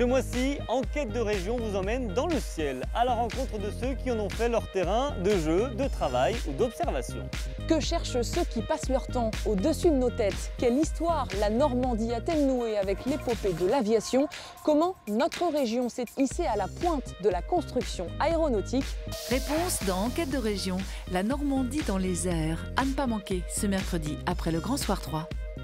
Ce mois-ci, Enquête de région vous emmène dans le ciel, à la rencontre de ceux qui en ont fait leur terrain de jeu, de travail ou d'observation. Que cherchent ceux qui passent leur temps au-dessus de nos têtes? Quelle histoire la Normandie a-t-elle nouée avec l'épopée de l'aviation? Comment notre région s'est hissée à la pointe de la construction aéronautique? Réponse dans Enquête de région, la Normandie dans les airs. À ne pas manquer ce mercredi après le Grand Soir 3.